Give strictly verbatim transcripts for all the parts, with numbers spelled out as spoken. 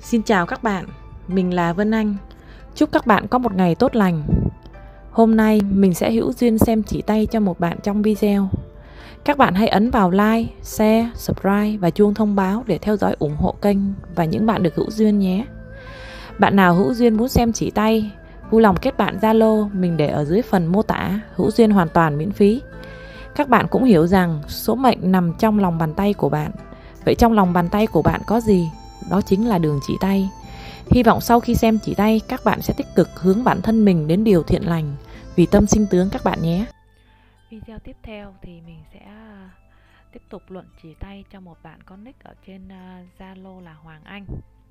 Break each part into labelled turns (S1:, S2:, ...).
S1: Xin chào các bạn, mình là Vân Anh. Chúc các bạn có một ngày tốt lành. Hôm nay mình sẽ hữu duyên xem chỉ tay cho một bạn trong video. Các bạn hãy ấn vào like, share, subscribe và chuông thông báo để theo dõi ủng hộ kênh và những bạn được hữu duyên nhé. Bạn nào hữu duyên muốn xem chỉ tay, vui lòng kết bạn Zalo mình để ở dưới phần mô tả, hữu duyên hoàn toàn miễn phí. Các bạn cũng hiểu rằng số mệnh nằm trong lòng bàn tay của bạn. Vậy trong lòng bàn tay của bạn có gì? Đó chính là đường chỉ tay. Hy vọng sau khi xem chỉ tay, các bạn sẽ tích cực hướng bản thân mình đến điều thiện lành, vì tâm sinh tướng các bạn nhé. Video tiếp theo thì mình sẽ tiếp tục luận chỉ tay cho một bạn có nick ở trên Zalo là Hoàng Anh.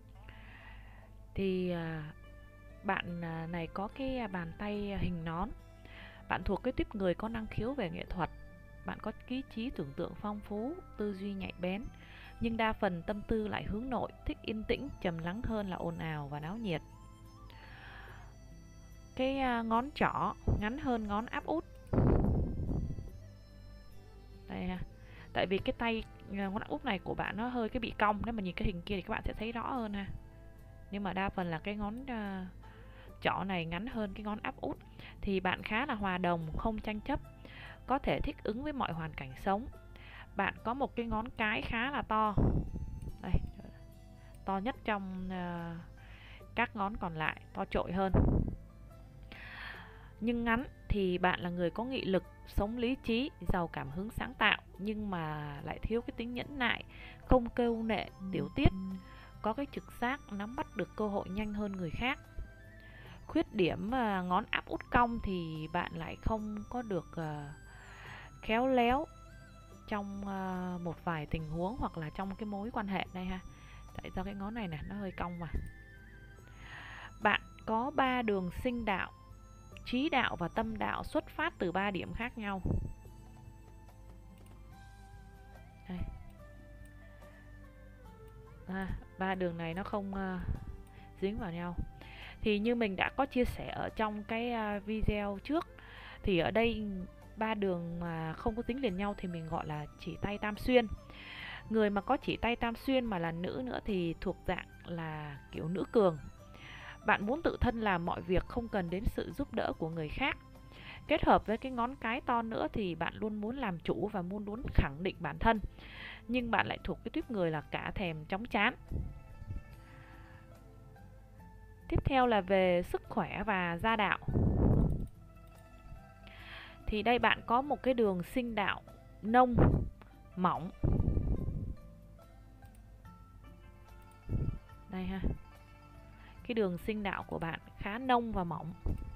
S1: Thì bạn này có cái bàn tay hình nón. Bạn thuộc cái tiếp người có năng khiếu về nghệ thuật. Bạn có ý chí tưởng tượng phong phú, tư duy nhạy bén, nhưng đa phần tâm tư lại hướng nội, thích yên tĩnh, trầm lắng hơn là ồn ào và náo nhiệt. Cái ngón trỏ ngắn hơn ngón áp út. Đây ha. Tại vì cái tay ngón áp út này của bạn nó hơi cái bị cong, nếu mà nhìn cái hình kia thì các bạn sẽ thấy rõ hơn ha. Nhưng mà đa phần là cái ngón uh, trỏ này ngắn hơn cái ngón áp út. Thì bạn khá là hòa đồng, không tranh chấp, có thể thích ứng với mọi hoàn cảnh sống. Bạn có một cái ngón cái khá là to. Đây, to nhất trong uh, các ngón còn lại, to trội hơn. Nhưng ngắn thì bạn là người có nghị lực, sống lý trí, giàu cảm hứng sáng tạo, nhưng mà lại thiếu cái tính nhẫn nại, không kêu nệ, tiểu tiết, có cái trực giác nắm bắt được cơ hội nhanh hơn người khác. Khuyết điểm uh, ngón áp út cong thì bạn lại không có được uh, khéo léo trong uh, một vài tình huống hoặc là trong cái mối quan hệ đây ha. Tại do cái ngón này nè nó hơi cong mà. Bạn có ba đường sinh đạo, trí đạo và tâm đạo xuất phát từ ba điểm khác nhau. Đây. À, ba đường này nó không uh, dính vào nhau. Thì như mình đã có chia sẻ ở trong cái uh, video trước, thì ở đây ba đường mà không có dính liền nhau thì mình gọi là chỉ tay tam xuyên. Người mà có chỉ tay tam xuyên mà là nữ nữa thì thuộc dạng là kiểu nữ cường. Bạn muốn tự thân làm mọi việc, không cần đến sự giúp đỡ của người khác. Kết hợp với cái ngón cái to nữa thì bạn luôn muốn làm chủ và muốn muốn khẳng định bản thân. Nhưng bạn lại thuộc cái tuýp người là cả thèm chóng chán. Tiếp theo là về sức khỏe và gia đạo. Thì đây bạn có một cái đường sinh đạo nông, mỏng. Đây ha. Cái đường sinh đạo của bạn khá nông và mỏng.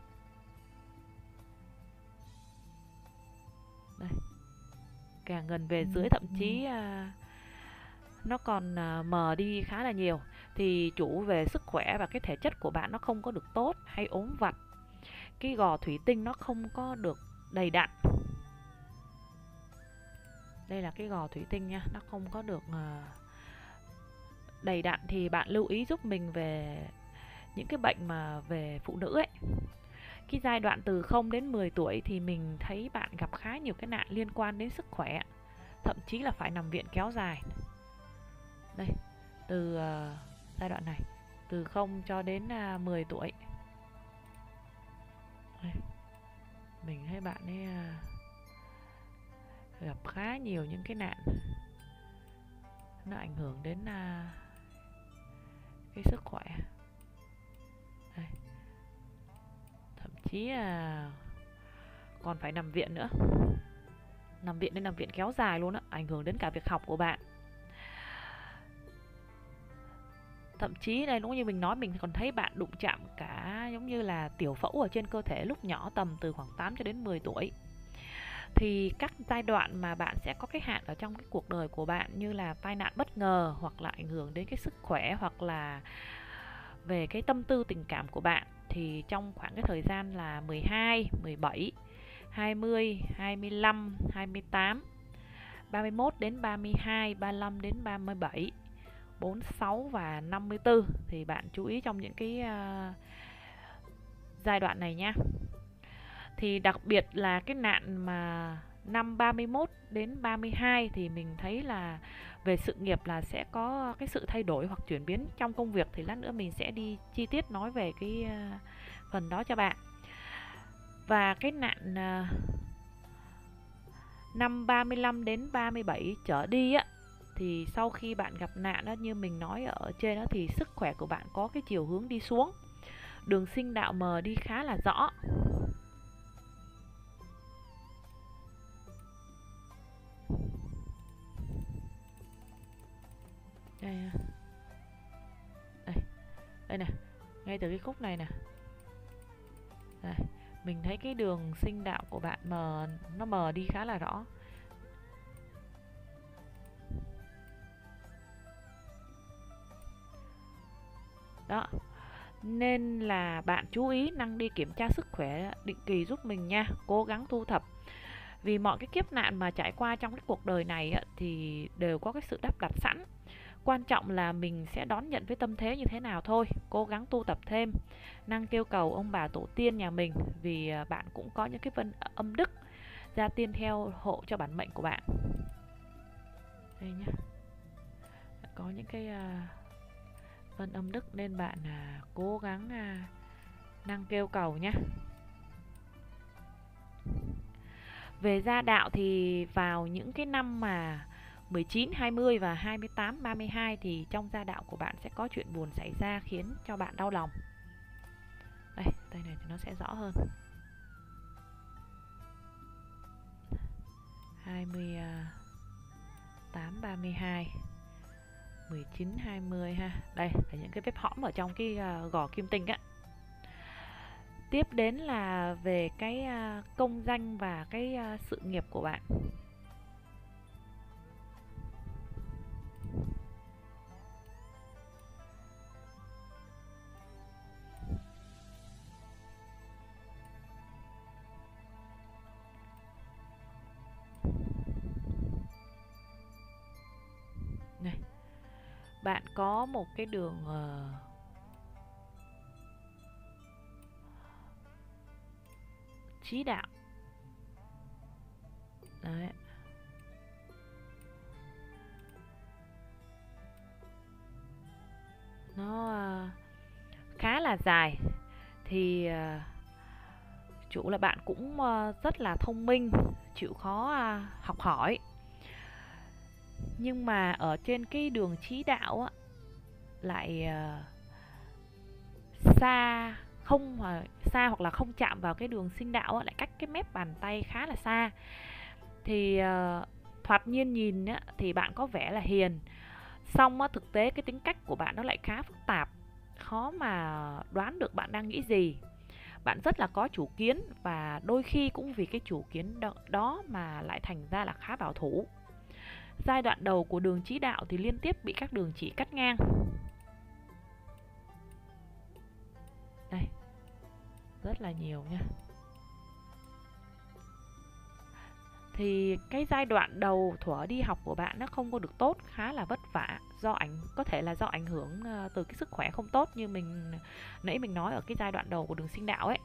S1: Đây. Càng gần về dưới thậm chí uh, nó còn uh, mờ đi khá là nhiều. Thì chủ về sức khỏe và cái thể chất của bạn nó không có được tốt, hay ốm vặt. Cái gò thủy tinh nó không có được đầy đặn. Đây là cái gò thủy tinh nha, nó không có được uh, đầy đặn. Thì bạn lưu ý giúp mình về những cái bệnh mà về phụ nữ ấy. Cái giai đoạn từ không đến mười tuổi thì mình thấy bạn gặp khá nhiều cái nạn liên quan đến sức khỏe, thậm chí là phải nằm viện kéo dài. Đây, từ uh, giai đoạn này, từ không cho đến uh, mười tuổi. Đây. Mình thấy bạn ấy uh, gặp khá nhiều những cái nạn nó ảnh hưởng đến uh, cái sức khỏe. Đây. Thậm chí là còn phải nằm viện nữa. Nằm viện đến nằm viện kéo dài luôn á, ảnh hưởng đến cả việc học của bạn. Thậm chí đây đúng như mình nói, mình còn thấy bạn đụng chạm cả giống như là tiểu phẫu ở trên cơ thể lúc nhỏ, tầm từ khoảng tám cho đến mười tuổi. Thì các giai đoạn mà bạn sẽ có cái hạn ở trong cái cuộc đời của bạn, như là tai nạn bất ngờ, hoặc là ảnh hưởng đến cái sức khỏe, hoặc là về cái tâm tư tình cảm của bạn, thì trong khoảng cái thời gian là mười hai, mười bảy, hai mươi, hai mươi lăm, hai mươi tám, ba mươi mốt đến ba mươi hai, ba mươi lăm đến ba mươi bảy, bốn mươi sáu và năm mươi tư. Thì bạn chú ý trong những cái uh, giai đoạn này nha. Thì đặc biệt là cái nạn mà năm ba mươi mốt đến ba mươi hai thì mình thấy là về sự nghiệp là sẽ có cái sự thay đổi hoặc chuyển biến trong công việc, thì lát nữa mình sẽ đi chi tiết nói về cái uh, phần đó cho bạn. Và cái nạn uh, năm ba mươi lăm đến ba mươi bảy trở đi á, thì sau khi bạn gặp nạn đó, như mình nói ở trên đó, thì sức khỏe của bạn có cái chiều hướng đi xuống, đường sinh đạo mờ đi khá là rõ. Đây, đây, đây nè, ngay từ cái khúc này nè, đây, mình thấy cái đường sinh đạo của bạn mờ, nó mờ đi khá là rõ. Đó, nên là bạn chú ý năng đi kiểm tra sức khỏe định kỳ giúp mình nha, cố gắng thu thập. Vì mọi cái kiếp nạn mà trải qua trong cái cuộc đời này á, thì đều có cái sự đắp đặt sẵn. Quan trọng là mình sẽ đón nhận với tâm thế như thế nào thôi. Cố gắng tu tập thêm, năng kêu cầu ông bà tổ tiên nhà mình, vì bạn cũng có những cái vân âm đức gia tiên theo hộ cho bản mệnh của bạn. Đây nhá, có những cái uh, vân âm đức, nên bạn uh, cố gắng uh, năng kêu cầu nhé. Về gia đạo thì vào những cái năm mà mười chín, hai mươi và hai mươi tám, ba mươi hai thì trong gia đạo của bạn sẽ có chuyện buồn xảy ra khiến cho bạn đau lòng. Đây, tay này thì nó sẽ rõ hơn. hai mươi tám, ba mươi hai, mười chín, hai mươi ha. Đây là những cái vết hõm ở trong cái uh, gò kim tinh á. Tiếp đến là về cái uh, công danh và cái uh, sự nghiệp của bạn. Này, bạn có một cái đường uh, chí đạo. Đấy. Nó uh, khá là dài. Thì uh, chủ là bạn cũng uh, rất là thông minh, chịu khó uh, học hỏi. Nhưng mà ở trên cái đường chí đạo á, lại uh, xa không xa hoặc là không chạm vào cái đường sinh đạo á, lại cách cái mép bàn tay khá là xa. Thì uh, thoạt nhiên nhìn á, thì bạn có vẻ là hiền, song á, thực tế cái tính cách của bạn nó lại khá phức tạp, khó mà đoán được bạn đang nghĩ gì. Bạn rất là có chủ kiến, và đôi khi cũng vì cái chủ kiến đó, đó mà lại thành ra là khá bảo thủ. Giai đoạn đầu của đường chí đạo thì liên tiếp bị các đường chỉ cắt ngang. Đây, rất là nhiều nha. Thì cái giai đoạn đầu thuở đi học của bạn nó không có được tốt, khá là vất vả, do ảnh có thể là do ảnh hưởng từ cái sức khỏe không tốt như mình nãy mình nói ở cái giai đoạn đầu của đường sinh đạo ấy.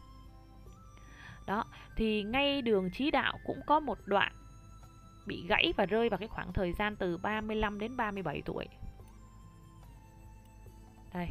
S1: Đó, thì ngay đường chí đạo cũng có một đoạn bị gãy và rơi vào cái khoảng thời gian từ ba mươi lăm đến ba mươi bảy tuổi. Đây.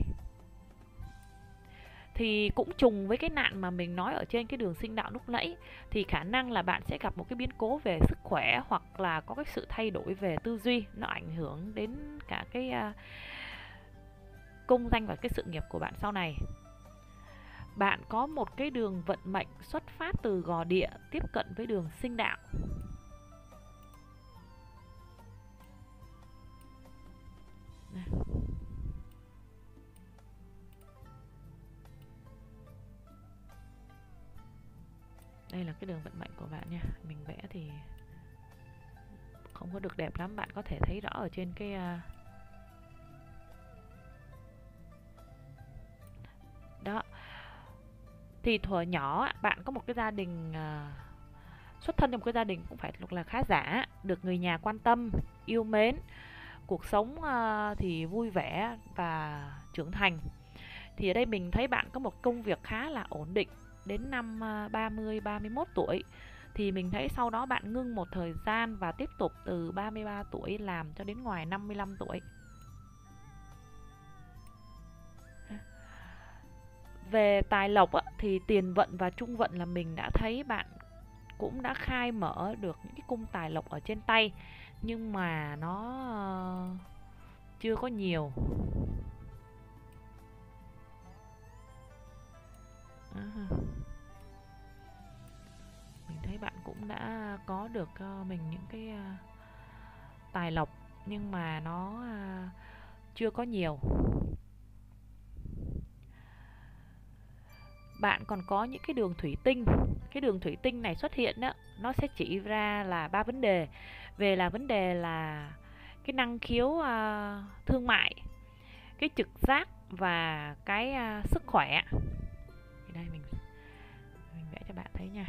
S1: Thì cũng trùng với cái nạn mà mình nói ở trên cái đường sinh đạo lúc nãy, thì khả năng là bạn sẽ gặp một cái biến cố về sức khỏe, hoặc là có cái sự thay đổi về tư duy, nó ảnh hưởng đến cả cái uh, công danh và cái sự nghiệp của bạn sau này. Bạn có một cái đường vận mệnh xuất phát từ gò địa tiếp cận với đường sinh đạo. Này. Đây là cái đường vận mệnh của bạn nha. Mình vẽ thì không có được đẹp lắm, bạn có thể thấy rõ ở trên cái uh... đó. Thì thuở nhỏ bạn có một cái gia đình uh, xuất thân trong một cái gia đình cũng phải là khá giả, được người nhà quan tâm, yêu mến, cuộc sống uh, thì vui vẻ và trưởng thành. Thì ở đây mình thấy bạn có một công việc khá là ổn định đến năm uh, ba mươi, ba mươi mốt tuổi. Thì mình thấy sau đó bạn ngưng một thời gian và tiếp tục từ ba mươi ba tuổi làm cho đến ngoài năm mươi lăm tuổi. Về tài lộc á, thì tiền vận và trung vận là mình đã thấy bạn cũng đã khai mở được những cái cung tài lộc ở trên tay, nhưng mà nó ờ, chưa có nhiều. À, mình thấy bạn cũng đã có được cho mình những cái ờ, tài lộc, nhưng mà nó ờ, chưa có nhiều. Bạn còn có những cái đường thủy tinh. Cái đường thủy tinh này xuất hiện đó, nó sẽ chỉ ra là ba vấn đề. Về là vấn đề là cái năng khiếu uh, thương mại, cái trực giác và cái uh, sức khỏe. Thì đây mình mình vẽ cho bạn thấy nha.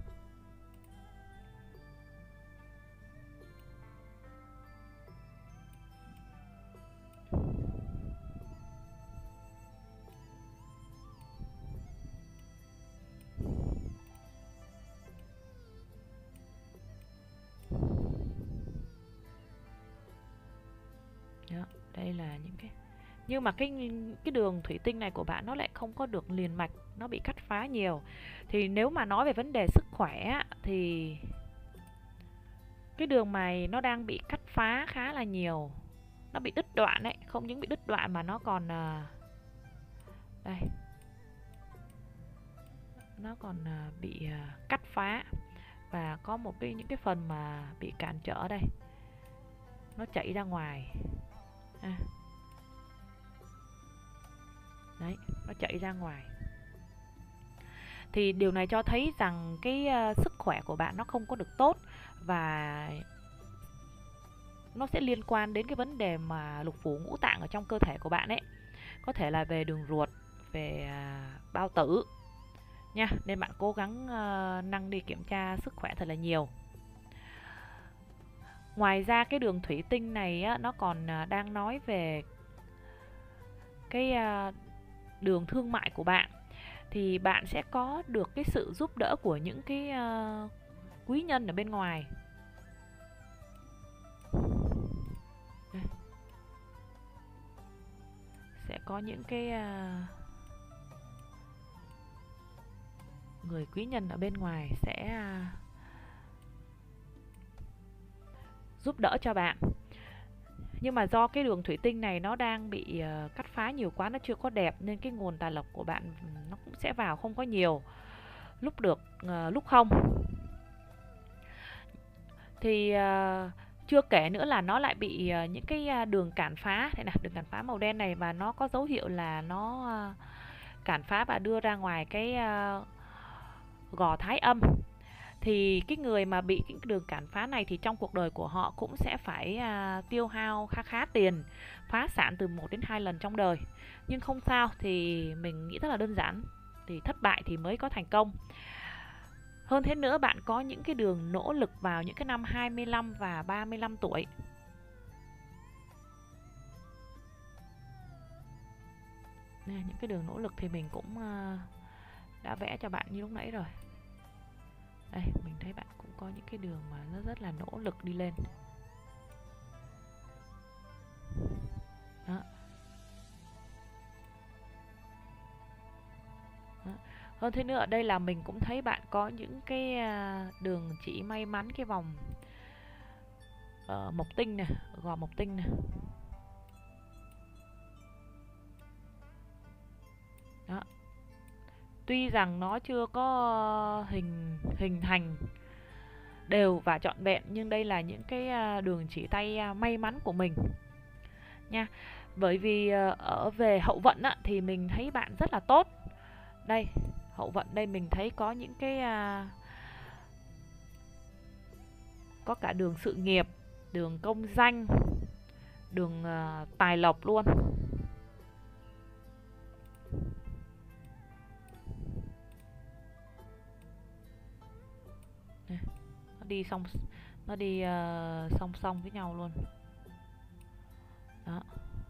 S1: Đó, đây là những cái, nhưng mà cái cái đường thủy tinh này của bạn nó lại không có được liền mạch, nó bị cắt phá nhiều. Thì nếu mà nói về vấn đề sức khỏe thì cái đường mày nó đang bị cắt phá khá là nhiều, nó bị đứt đoạn đấy, không những bị đứt đoạn mà nó còn à, đây, nó còn à, bị à, cắt phá, và có một cái những cái phần mà bị cản trở đây, nó chảy ra ngoài. À, đấy, nó chảy ra ngoài. Thì điều này cho thấy rằng cái uh, sức khỏe của bạn nó không có được tốt, và nó sẽ liên quan đến cái vấn đề mà lục phủ ngũ tạng ở trong cơ thể của bạn ấy, có thể là về đường ruột, về uh, bao tử nha. Nên bạn cố gắng uh, năng đi kiểm tra sức khỏe thật là nhiều. Ngoài ra cái đường thủy tinh này á, nó còn uh, đang nói về cái uh, đường thương mại của bạn. Thì bạn sẽ có được cái sự giúp đỡ của những cái uh, quý nhân ở bên ngoài. Đây. Sẽ có những cái uh, người quý nhân ở bên ngoài sẽ uh, giúp đỡ cho bạn. Nhưng mà do cái đường thủy tinh này nó đang bị uh, cắt phá nhiều quá, nó chưa có đẹp, nên cái nguồn tài lộc của bạn nó cũng sẽ vào không có nhiều, lúc được uh, lúc không. Thì uh, chưa kể nữa là nó lại bị uh, những cái uh, đường cản phá. Đây này, đường cản phá màu đen này, và nó có dấu hiệu là nó uh, cản phá và đưa ra ngoài cái uh, gò thái âm. Thì cái người mà bị cái đường cản phá này thì trong cuộc đời của họ cũng sẽ phải uh, tiêu hao khá khá tiền, phá sản từ một đến hai lần trong đời. Nhưng không sao, thì mình nghĩ rất là đơn giản, thì thất bại thì mới có thành công. Hơn thế nữa, bạn có những cái đường nỗ lực vào những cái năm hai mươi lăm và ba mươi lăm tuổi. Nè, những cái đường nỗ lực thì mình cũng uh, đã vẽ cho bạn như lúc nãy rồi. Đây, mình thấy bạn cũng có những cái đường mà nó rất là nỗ lực đi lên. Đó. Đó. Hơn thế nữa, ở đây là mình cũng thấy bạn có những cái đường chỉ may mắn, cái vòng uh, mộc tinh nè, gò mộc tinh nè. Đó. Tuy rằng nó chưa có hình hình thành đều và trọn vẹn, nhưng đây là những cái đường chỉ tay may mắn của mình nha. Bởi vì ở về hậu vận á, thì mình thấy bạn rất là tốt. Đây, hậu vận đây mình thấy có những cái có cả đường sự nghiệp, đường công danh, đường uh, tài lộc luôn. Đây, nó đi song nó đi uh, song song với nhau luôn. Đó.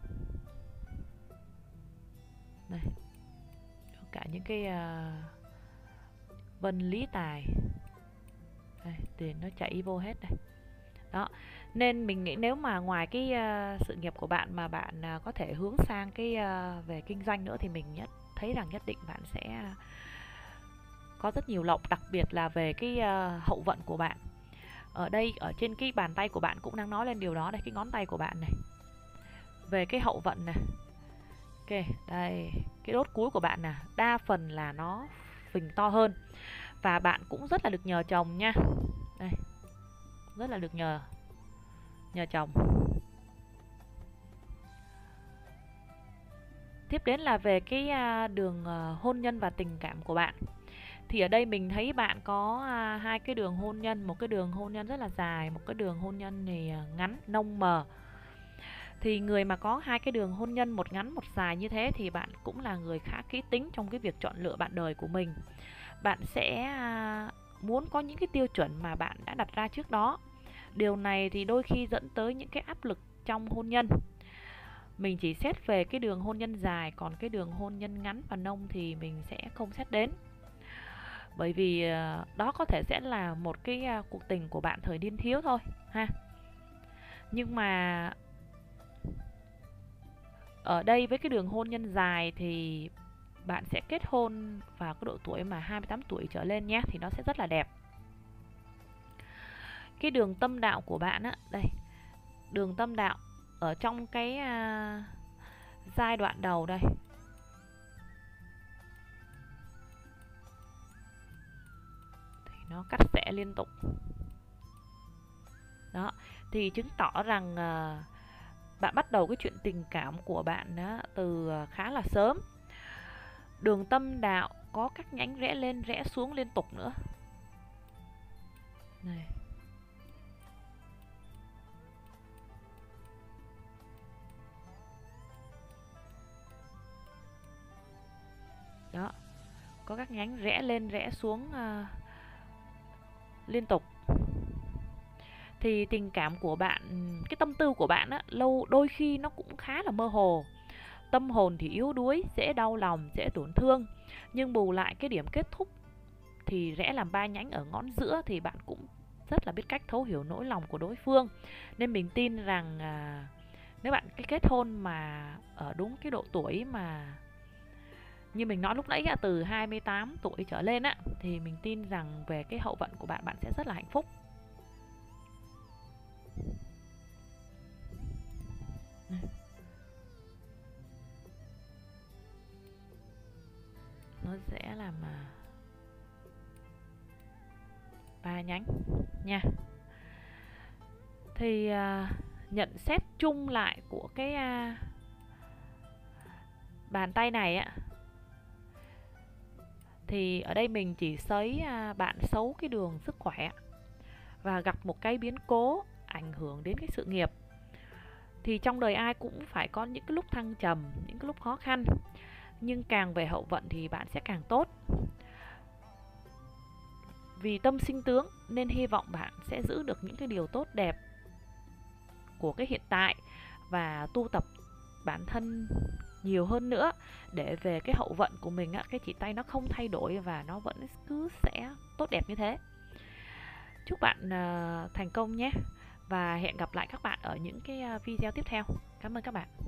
S1: Đây. Cả những cái uh, vân lý tài. Đây, tiền nó chảy vô hết đây. Đó, nên mình nghĩ nếu mà ngoài cái uh, sự nghiệp của bạn mà bạn uh, có thể hướng sang cái uh, về kinh doanh nữa thì mình nhất thấy rằng nhất định bạn sẽ có rất nhiều lộc, đặc biệt là về cái uh, hậu vận của bạn. Ở đây ở trên cái bàn tay của bạn cũng đang nói lên điều đó đây, cái ngón tay của bạn này. Về cái hậu vận này. Ok, đây, cái đốt cuối của bạn nè, đa phần là nó phình to hơn. Và bạn cũng rất là được nhờ chồng nha. Đây. Rất là được nhờ nhờ chồng. Tiếp đến là về cái đường hôn nhân và tình cảm của bạn. Thì ở đây mình thấy bạn có hai cái đường hôn nhân, một cái đường hôn nhân rất là dài, một cái đường hôn nhân thì ngắn, nông mờ. Thì người mà có hai cái đường hôn nhân, một ngắn một dài như thế thì bạn cũng là người khá kỹ tính trong cái việc chọn lựa bạn đời của mình. Bạn sẽ muốn có những cái tiêu chuẩn mà bạn đã đặt ra trước đó. Điều này thì đôi khi dẫn tới những cái áp lực trong hôn nhân. Mình chỉ xét về cái đường hôn nhân dài, còn cái đường hôn nhân ngắn và nông thì mình sẽ không xét đến. Bởi vì đó có thể sẽ là một cái cuộc tình của bạn thời niên thiếu thôi ha. Nhưng mà ở đây với cái đường hôn nhân dài thì bạn sẽ kết hôn vào cái độ tuổi mà hai mươi tám tuổi trở lên nhé, thì nó sẽ rất là đẹp. Cái đường tâm đạo của bạn á, đây, đường tâm đạo ở trong cái uh, giai đoạn đầu đây. Thì nó cắt xẻ liên tục. Đó, thì chứng tỏ rằng uh, bạn bắt đầu cái chuyện tình cảm của bạn á, từ khá là sớm. Đường tâm đạo có các nhánh rẽ lên rẽ xuống liên tục nữa. Này. Đó, có các nhánh rẽ lên rẽ xuống uh, liên tục. Thì tình cảm của bạn, cái tâm tư của bạn á, lâu đôi khi nó cũng khá là mơ hồ. Tâm hồn thì yếu đuối, dễ đau lòng, dễ tổn thương. Nhưng bù lại cái điểm kết thúc thì rẽ làm ba nhánh ở ngón giữa thì bạn cũng rất là biết cách thấu hiểu nỗi lòng của đối phương. Nên mình tin rằng à, nếu bạn cái kết hôn mà ở đúng cái độ tuổi mà như mình nói lúc nãy từ hai mươi tám tuổi trở lên á, thì mình tin rằng về cái hậu vận của bạn, bạn sẽ rất là hạnh phúc. Nó sẽ làm ba nhánh nha. Thì uh, nhận xét chung lại của cái uh, bàn tay này á, thì ở đây mình chỉ thấy uh, bạn xấu cái đường sức khỏe và gặp một cái biến cố ảnh hưởng đến cái sự nghiệp. Thì trong đời ai cũng phải có những cái lúc thăng trầm, những cái lúc khó khăn. Nhưng càng về hậu vận thì bạn sẽ càng tốt. Vì tâm sinh tướng nên hy vọng bạn sẽ giữ được những cái điều tốt đẹp của cái hiện tại và tu tập bản thân nhiều hơn nữa để về cái hậu vận của mình á, cái chỉ tay nó không thay đổi và nó vẫn cứ sẽ tốt đẹp như thế. Chúc bạn uh, thành công nhé. Và hẹn gặp lại các bạn ở những cái video tiếp theo. Cảm ơn các bạn.